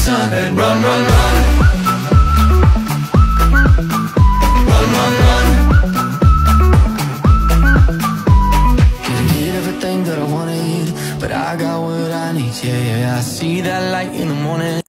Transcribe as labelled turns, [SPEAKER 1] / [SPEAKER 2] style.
[SPEAKER 1] sun and run, run, run. Run, run, run. Can't eat everything that I wanna eat, but I got what I need, yeah, yeah. I see that light in the morning.